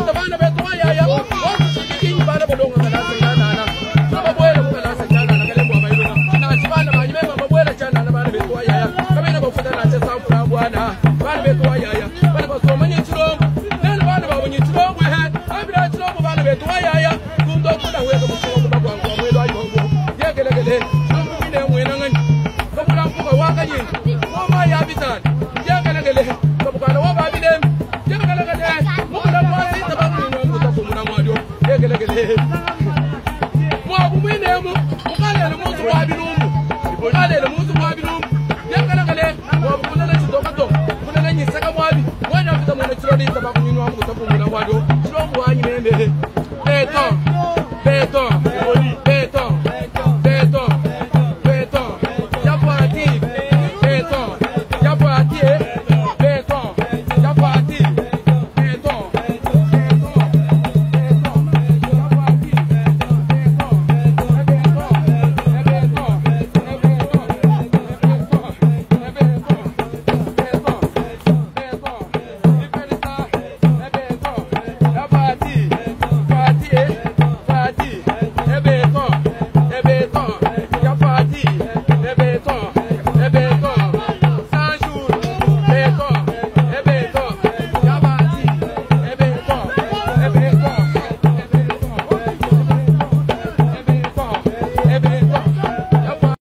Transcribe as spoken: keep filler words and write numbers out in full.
tabana betu ya ya o kini bana bodonga kala sangana na baba boela kala sangana na kale mwa mailo na chibana ba nyema baba boela chana na bana betu ya ya kama ina bafuta na cha safu bwana bana betu ya ya bana ba so manyi chiro nene bana ba manyi chiro we he abira chiro bana betu ya ya kundo kuna we ko ko ba kwa kwa mwelo ayo ngo yegele gele chiro mine mwena ngani kabula mpuka waka yin mama ya bitan yegele gele kabukana wa ba bidem yegele gele mukala kwa sita ba mwino mbuta kumuna mwadio yegele gele mwa bumine mu mukale le muzu wa binumu mukale le muzu wa binumu yegele gele wa bukuna na chito kato kuna na nyisaka mwabi wana bita mwena chiro ni ba mwino mbuta kumuna mwadio chiro mwanyi mende beto beto